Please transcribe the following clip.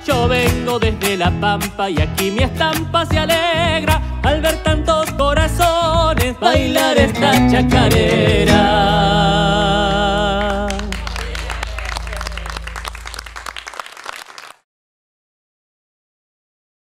Yo vengo desde la pampa y aquí mi estampa se alegra al ver tantos corazones bailar esta chacarera.